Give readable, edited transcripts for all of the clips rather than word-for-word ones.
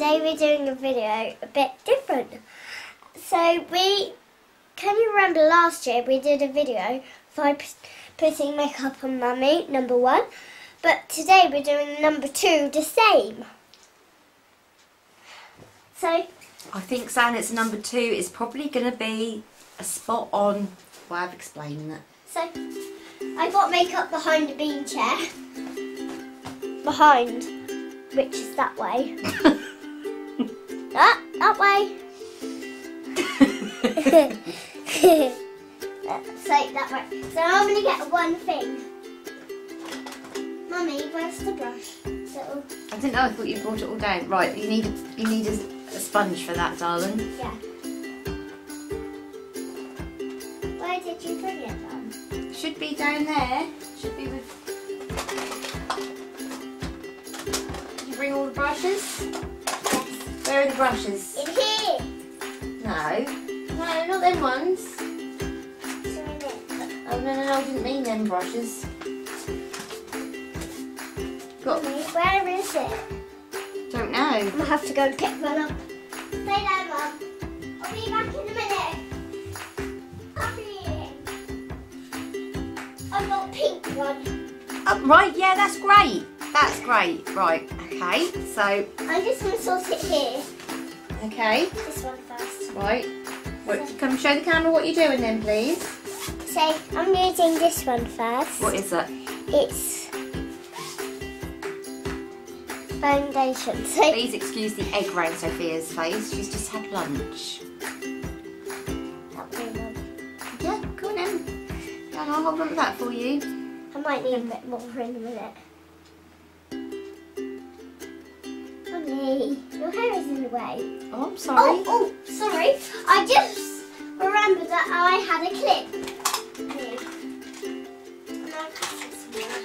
today we're doing a video a bit different. So can you remember last year we did a video for putting makeup on Mummy, number 1. But today we're doing number 2, the same. So I think saying it's number 2 is probably going to be a spot on way of explaining it. So I got makeup behind the bean chair. Behind, which is that way. That way. So that way. So I'm going to get one thing. Mummy, where's the brush? I didn't know. I thought you brought it all down. Right, you need a sponge for that, darling. Yeah. Where did you bring it from? Should be down there. Should be with. Did you bring all the brushes? Yes. Where are the brushes? In here. No, not them ones. So in it. Oh no, I didn't mean them brushes. Mummy, where is it? Don't know. I'm going to have to go and pick one up. Stay there, Mum. I'll be back in a minute. Hurry. I've got a pink one. Oh, right, yeah, that's great. That's great. Right, okay, so. I'm just going to sort it here. Okay. This one first. Right. Come show the camera what you're doing then, please. So, I'm using this one first. What is it? It's foundation. So Please excuse the egg around Sophia's face. She's just had lunch. Yeah, go on then. And I'll hold on to that for you. I might need a bit more in a minute. Mummy, your hair is in the way. Oh, I'm sorry. Oh, sorry. I just remembered that I had a clip. Here. And I'll cut it somewhere.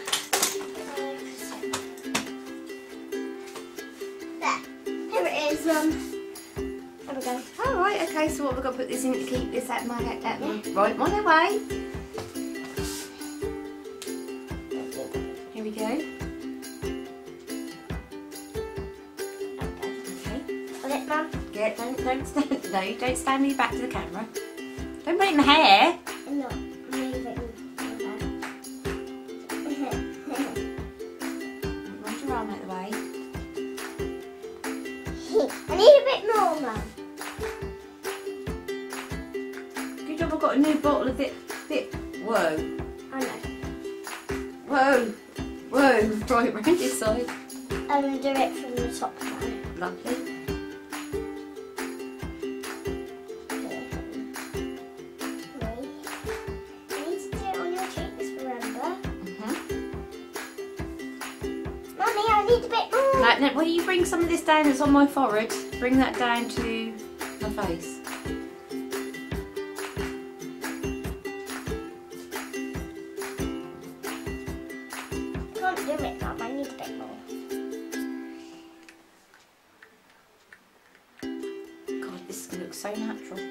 There. Here it is, Mum. There we go. Oh, right, okay, so what we're going to put this in to keep this out of my head. Right, on their way. Here we go. Got it, Mum? Yeah, don't stand. No, don't stand with your back to the camera. Don't put it in my hair. I'm not moving. Round your arm out the way. I need a bit more, Mum. Good job, I've got a new bottle of it. Whoa. I know. Whoa. Right, round this side. I'm going to do it from the top now. Lovely. Need a bit more. Like, now, will you bring some of this down that's on my forehead? Bring that down to my face. I can't do it, Mum. I need a bit more. God, this is going to look so natural.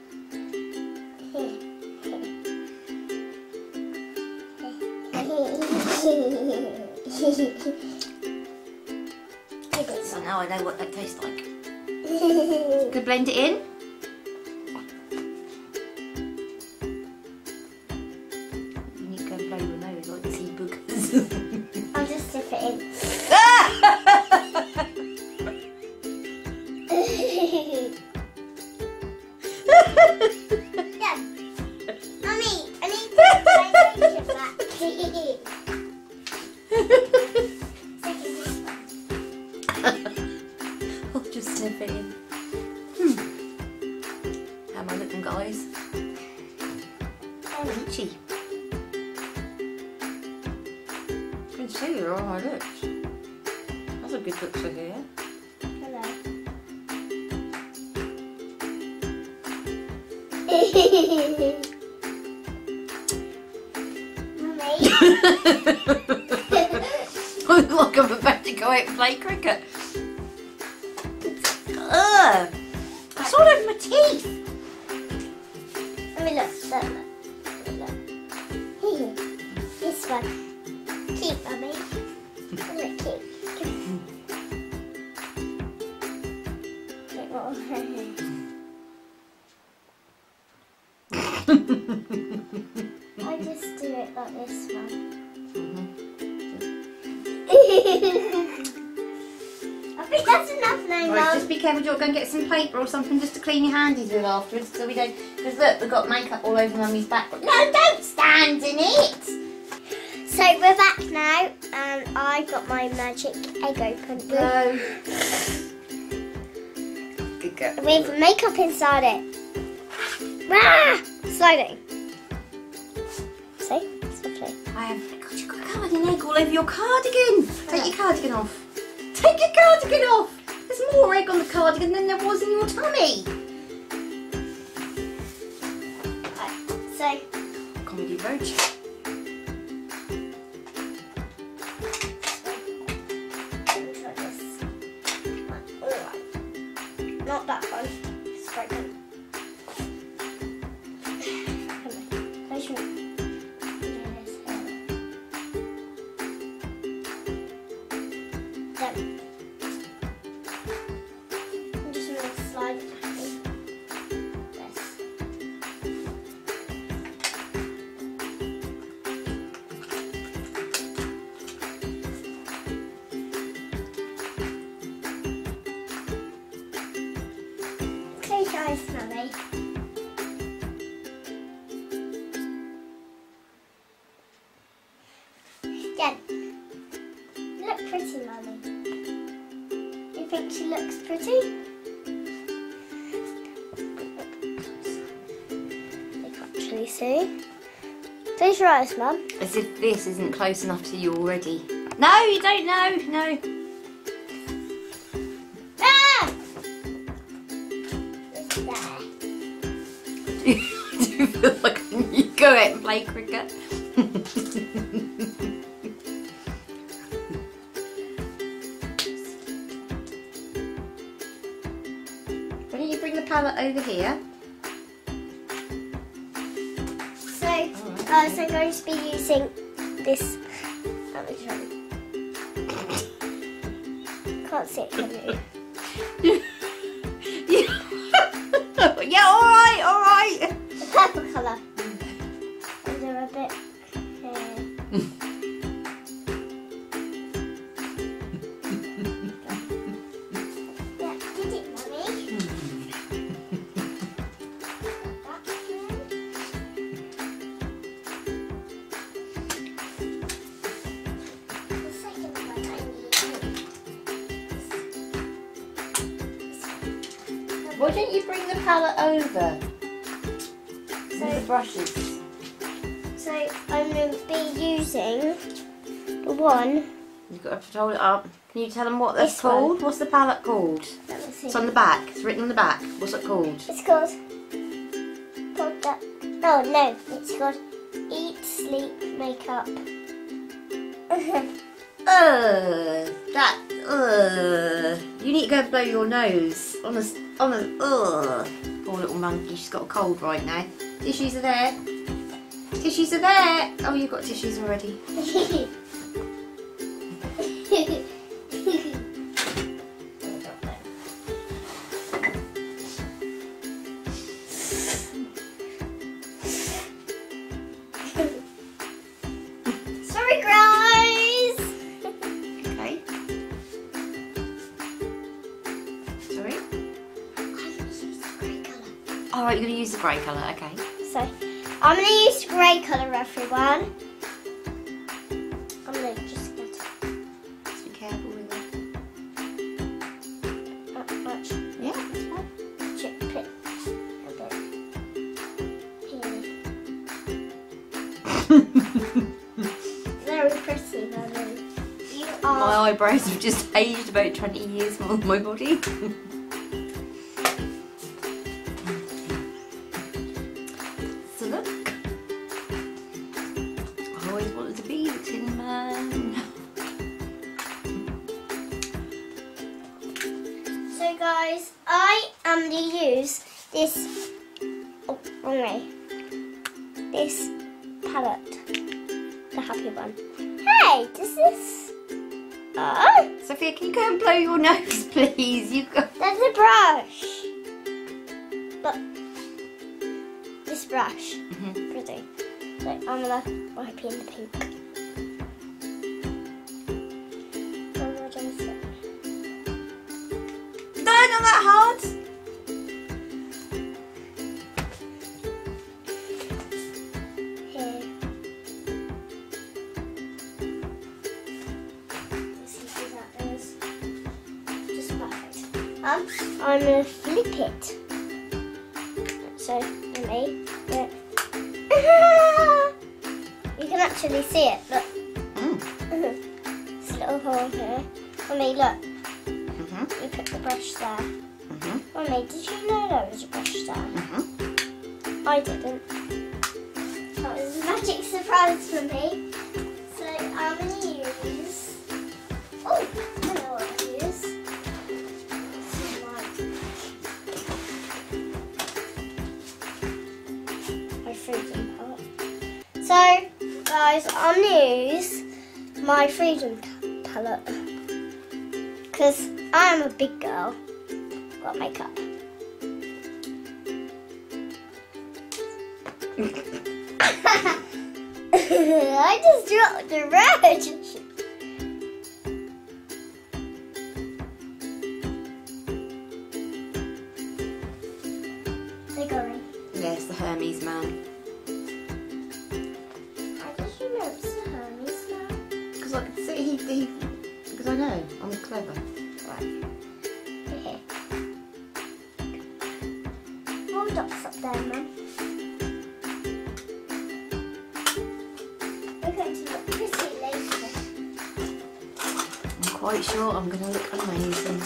So now I know what that tastes like. Could blend it in. You need to go and blow your nose like sea boogers. I'll just dip it in. Yeah. Mummy, I need to foundation back. I'll just dip it in. How am I looking, guys? Peachy. Can see you're on my lips. That's a good look for here. Hello. Mummy. I look like I'm about to go out and play cricket. Ugh! It's all over my teeth. Let me look. This one. Keep, Mummy. Isn't it cute? Oh. I just do it like this one. I think that's enough now, Mum. Right, just be careful, you're going to get some paper or something just to clean your handies with afterwards so we don't... Because look, we've got makeup all over Mummy's back. No, don't stand in it! So we're back now and I've got my magic egg open. No. Good girl. With makeup inside it. Ah! Sliding. See? It's lovely. I have... God, you've got a cardigan egg all over your cardigan. Take your cardigan off. Take your cardigan off. There's more egg on the cardigan than there was in your tummy. Right, so... Comedy roach. Not that one. It's broken. Close your Done. I'm just going to slide it back in. This. Close your eyes, Mummy. Done. You look pretty, Mummy. You think she looks pretty? They can't actually see. Close your eyes, Mum. As if this isn't close enough to you already. No, you don't know. No. Ah! It's there. Do you feel like you go out and play cricket? Why don't you bring the palette over here? So, so I'm going to be using this. Let me try. Can't see it, can you? Yeah, all right. The purple colour. And do a bit here. Yeah, did it, Mummy? The second one I need. Why don't you bring the palette over? So, The brushes. so I'm going to be using the one. You've got to hold it up. Can you tell them what that's This one. called? What's the palette called? Let me see. It's on the back. It's written on the back. What's it called? It's called that. Oh no, it's called Eat, Sleep, Makeup. You need to go blow your nose. Poor little monkey, she's got a cold right now. Tissues are there. Tissues are there. Oh, you've got tissues already. Sorry, guys. Okay. Sorry? Alright, you're going to use the grey colour, okay. So, I'm going to use grey colour, everyone. I'm going to just get it. Just be careful with it. Not much. Yeah, that's fine. Chip it a bit here. Very pretty, Mummy. You My are. eyebrows have just aged about 20 years more than my body. So look. I always wanted to be the Tin Man. So, guys, I am going to use this. Oh, wrong way. This palette. The happy one. Hey, does this. Oh, Sophia, can you go and blow your nose, please? You go. there's a brush. Look, this brush, pretty. So I'm gonna wipe in the pink. No, not that hard. Here. Let's see if that goes. Just perfect. I'm gonna flip it. So, let me. Look. You can actually see it. Look. This little hole here. Mommy, look. You put the brush there. Mommy, did you know there was a brush there? I didn't. That was a magic surprise for me. So I'm going to use... Oh, I know what to use. My freedom palette. So, guys, I'm going to use my freedom palette. Because I am a big girl. Got makeup. I just dropped the red. They're going. Yes, the Hermes man. How did you know it's the Hermes man? Because I could see because I know I'm clever. Right. Here. More dots up there, Mum. We're going to look pretty later. I'm quite sure I'm going to look amazing.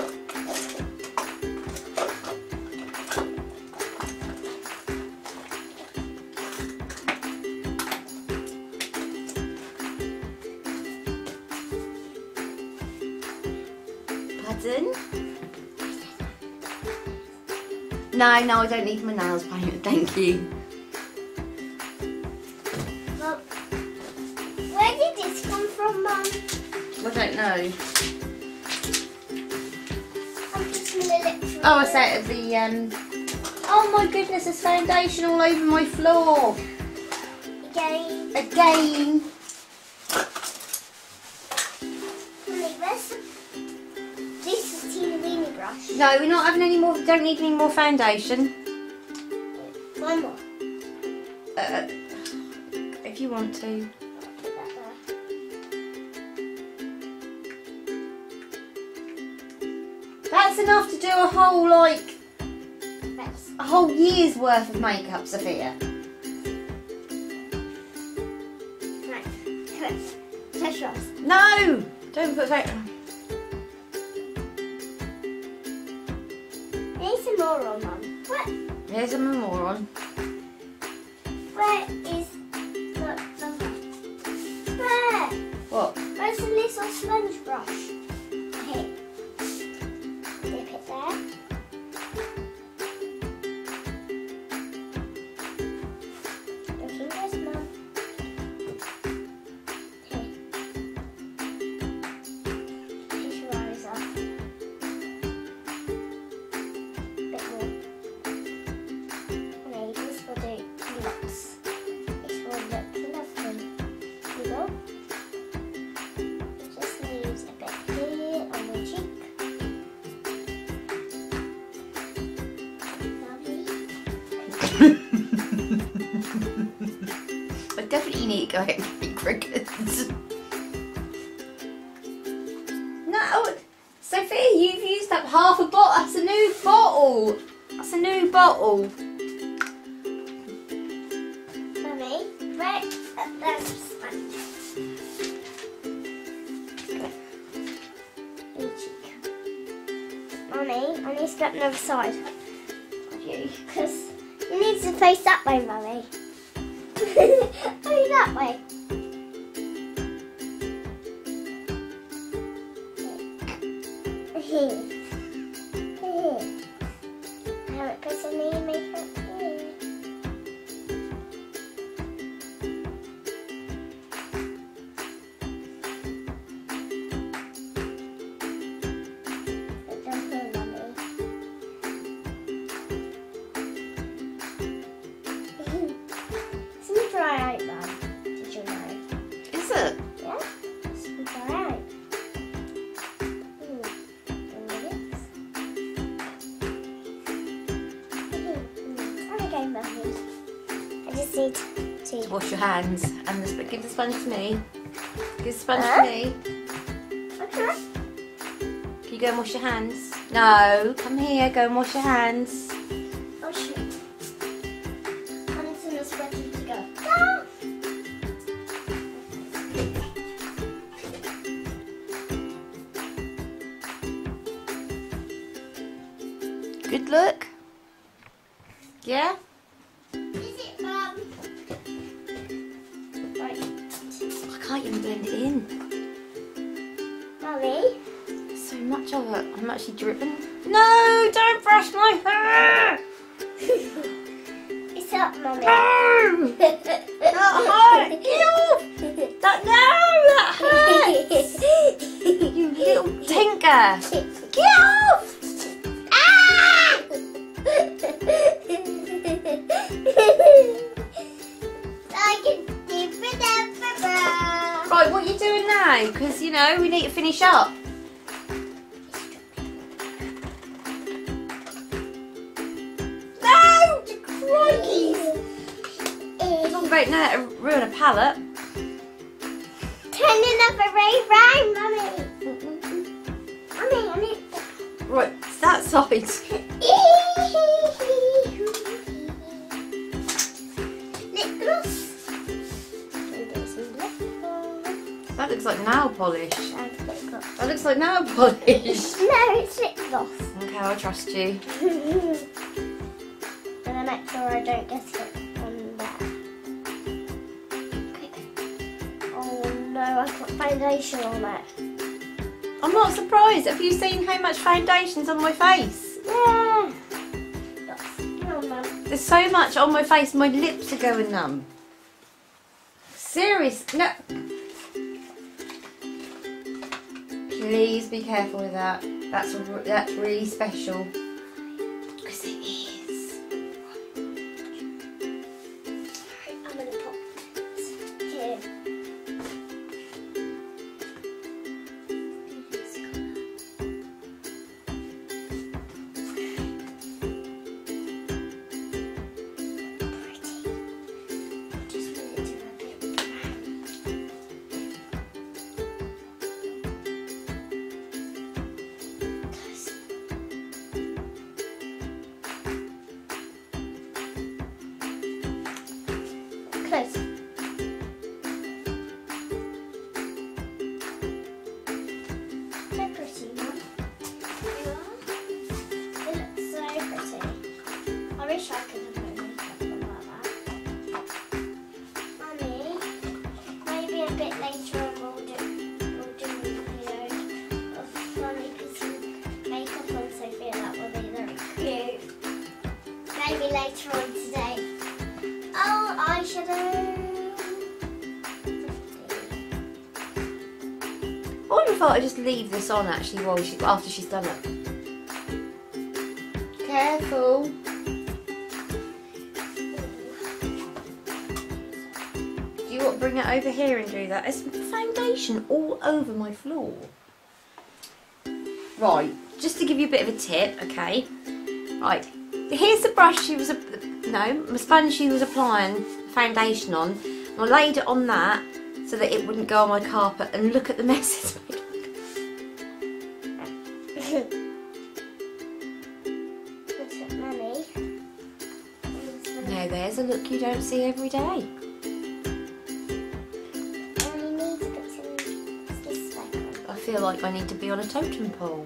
Pardon? No, I don't need my nails painted, thank you. Well, where did this come from, Mum? I don't know. I'm just going to look through. Oh, I said the oh my goodness, there's foundation all over my floor. Again. Again. Mommy, where's the... This is teeny weeny brush. No, we're not having any more. Don't need any more foundation. One more. If you want to. Put that there. That's enough to do a whole That's a whole year's worth of makeup, Sophia. right. Come on. Touch yours. No, don't put that. Need some more on, Mum. Here's a moron. Where is the Where? What? Where's the little sponge brush? Here. Dip it there. Looking good, Mum. Here. Push your eyes up. Bit more. Okay, this will do lots. This will look lovely. You go. Just leaves a bit here on the cheek. Lovely. I definitely need to go out and get crickets. No, Sophia, you've used up half a bottle. That's a new bottle. That's a new bottle. Mummy, right? There's a sponge. Your cheek. Mummy, I need to get another side of you because you need to face that way, Mummy. Only that way. Here. Here. I haven't put any makeup here. Put them here, Mummy. Mummy. I just need to wash your hands and give the sponge to me. Give the sponge to me. Okay. Can you go and wash your hands? No, come here, go and wash your hands. Oh shoot. I need some of ready to go. Ah! Good look. Yeah? Is it, Mum? Right. I can't even blend it in. Mummy? So much of it. I'm actually dripping. No, don't brush my hair! It's up, Mummy. No! That hurt! Get off! That hurts! You little tinker! Get off! Ah! I can do it. Right, what are you doing now? Because, you know, we need to finish up. No! Crikey! Talk about now to ruin a palette. Turn another way round, Mummy. Mummy, I need Right, it's that side. lip gloss. That looks like nail polish. And lip gloss. That looks like nail polish. No, it's lip gloss. Okay, I trust you. And I make sure I don't get it on there. Oh no, I've got foundation on it. I'm not surprised. Have you seen how much foundation's on my face? Yeah. Come on, Mum. There's so much on my face, my lips are going numb. Serious? No. Please be careful with that. That's really special. Because it is. I'm going to pop it here. Close. So pretty, Mum. You are. It looks so pretty. I wish I could have put makeup on like that. Mummy, maybe a bit later on we'll do a video of Mummy putting makeup on Sophia. That will be very cute. Maybe later on today. Oh, eyeshadow. I wonder if I just leave this on actually after she's done it. Careful. Do you want to bring it over here and do that? There's foundation all over my floor. Right, just to give you a bit of a tip, okay? Right, here's the brush my sponge she was applying foundation on. And I laid it on that so that it wouldn't go on my carpet, and look at the mess it's made. Mummy. Now there's a look you don't see every day. I only need to put some this back on. I feel like I need to be on a totem pole.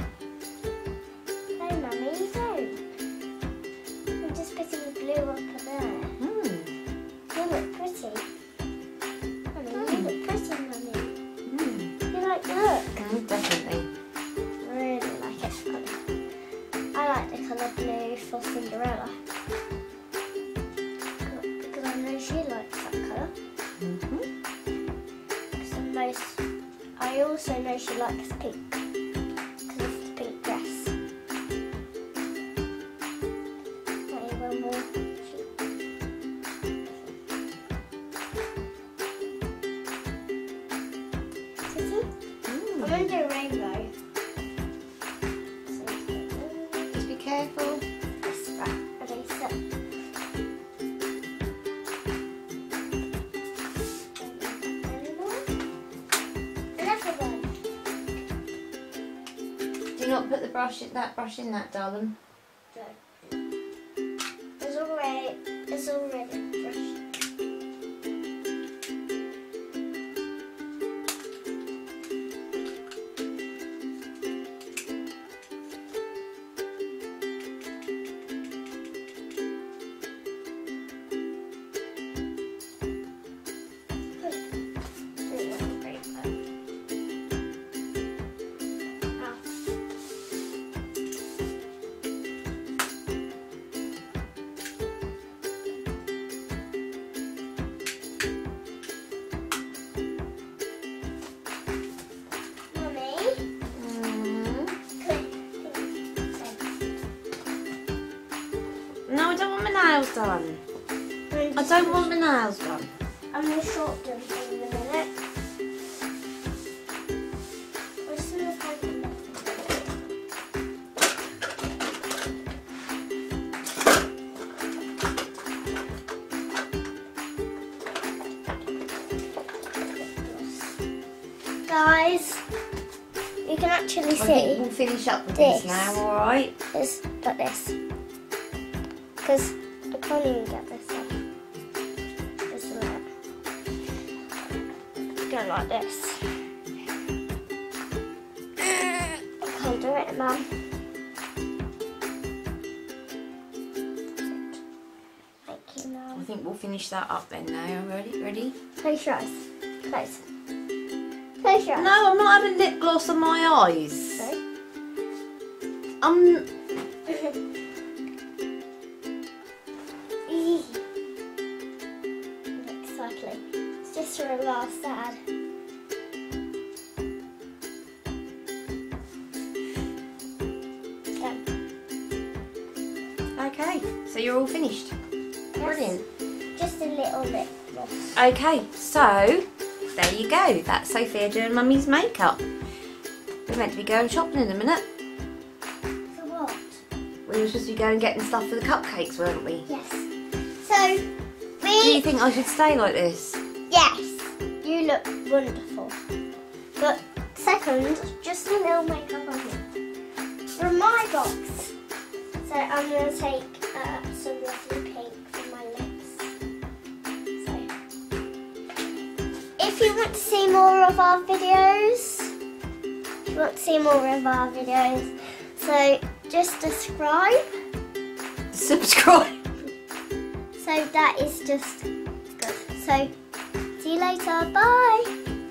No, Mummy, you don't. I'm just putting the blue up there. You look pretty. Mummy, you look pretty, Mummy. You like the look? Definitely. Really like it. I like the colour blue for Cinderella. Because I know she likes that colour. I also know she likes pink. Because of the pink dress. Maybe one more. I'm going to do a rainbow. Just be careful. Ready, set. not put the brush in that darling? No. It's already brushed. No, I don't want my nails done. I don't want my nails done. I'm going to short them in a minute. I'm just going to find them. Guys, you can actually see. I think we'll finish up with this now, alright? It's like this. Because I can't even get this off. Just like, go like this. I can't do it, Mum. Thank you, I Mum. think we'll finish that up then now. Ready? Close your eyes. Close. Close your eyes. No, I'm not having lip gloss on my eyes. No? Exactly. It's just for a last sad. Done. Okay, so you're all finished. Yes. Brilliant. Just a little lip gloss. Okay, so there you go. That's Sophia doing Mummy's makeup. We're meant to be going shopping in a minute. For what? We were supposed to be going getting stuff for the cupcakes, weren't we? Yes. So, Do you think I should stay like this? yes, you look wonderful. But second, just a little makeup on you. From my box. So I'm going to take some lovely pink for my lips. So, if you want to see more of our videos, so just subscribe. Subscribe. So that is just good. So see you later. Bye.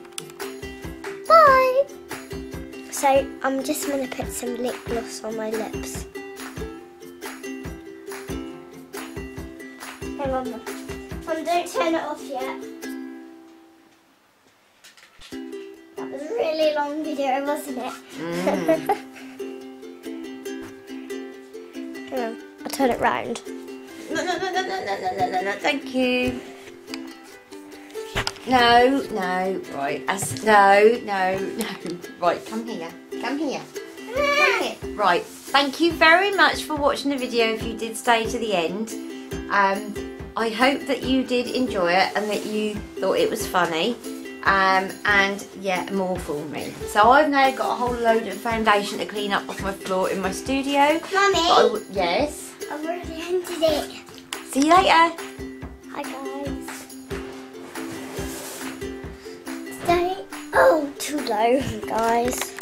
Bye. So I'm just going to put some lip gloss on my lips. Hang on. Don't turn it off yet. That was a really long video, wasn't it? Hang on. I'll turn it round. No, thank you. No, right. No. Right, come here. Right, thank you very much for watching the video if you did stay to the end. I hope that you did enjoy it and that you thought it was funny. And yeah, more for me. So I've now got a whole load of foundation to clean up off my floor in my studio. Mummy, yes? I've already ended it. See you later. Hi guys. Today, oh, too low, guys.